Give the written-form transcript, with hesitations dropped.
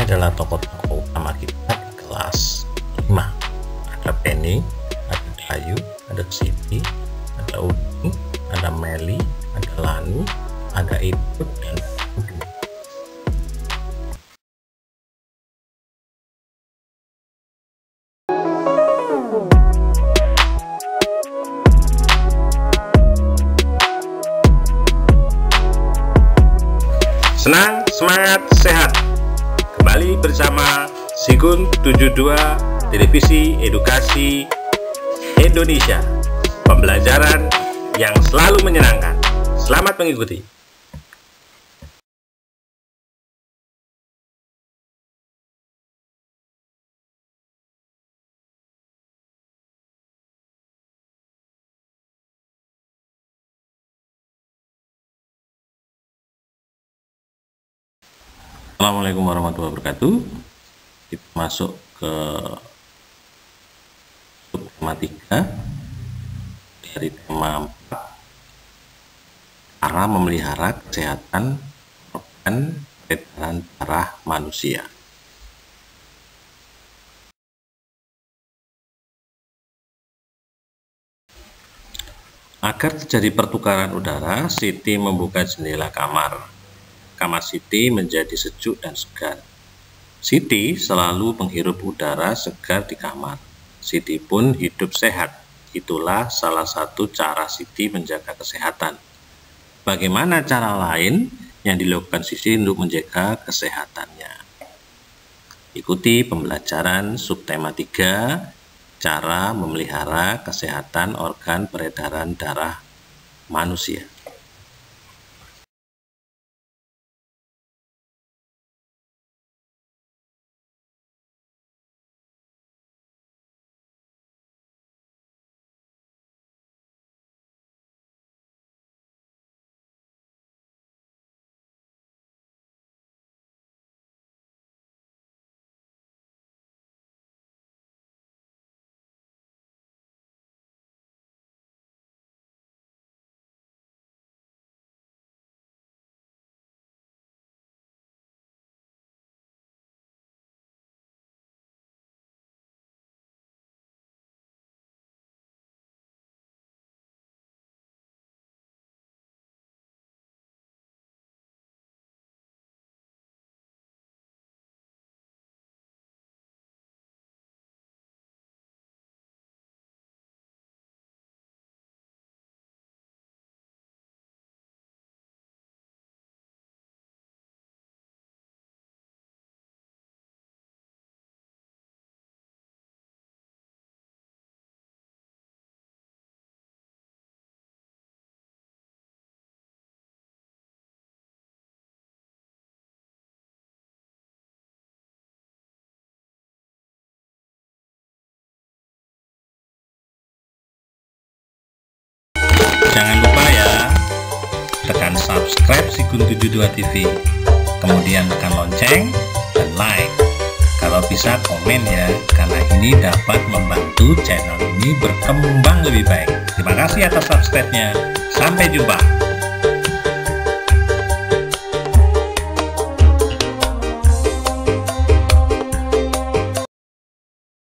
adalah tokoh-tokoh utama kita di kelas 5. Ada Penny, ada Dayu, ada Siti, ada Udin, ada Meli, ada Lani, ada Ibu, dan Udu. Senang, semangat, sehat. Kembali bersama Sigun 72 Televisi Edukasi Indonesia. Pembelajaran yang selalu menyenangkan. Selamat mengikuti. Assalamualaikum warahmatullahi wabarakatuh. Kita masuk ke subtema 3 dari tema 4, cara memelihara kesehatan organ peredaran darah manusia. Agar terjadi pertukaran udara, Siti membuka jendela kamar. Kamar Siti menjadi sejuk dan segar. Siti selalu menghirup udara segar di kamar. Siti pun hidup sehat. Itulah salah satu cara Siti menjaga kesehatan. Bagaimana cara lain yang dilakukan Siti untuk menjaga kesehatannya? Ikuti pembelajaran subtema 3, cara memelihara kesehatan organ peredaran darah manusia. Jangan lupa ya, tekan subscribe Sigun 72 TV, kemudian tekan lonceng dan like. Kalau bisa komen ya, karena ini dapat membantu channel ini berkembang lebih baik. Terima kasih atas subscribe-nya. Sampai jumpa.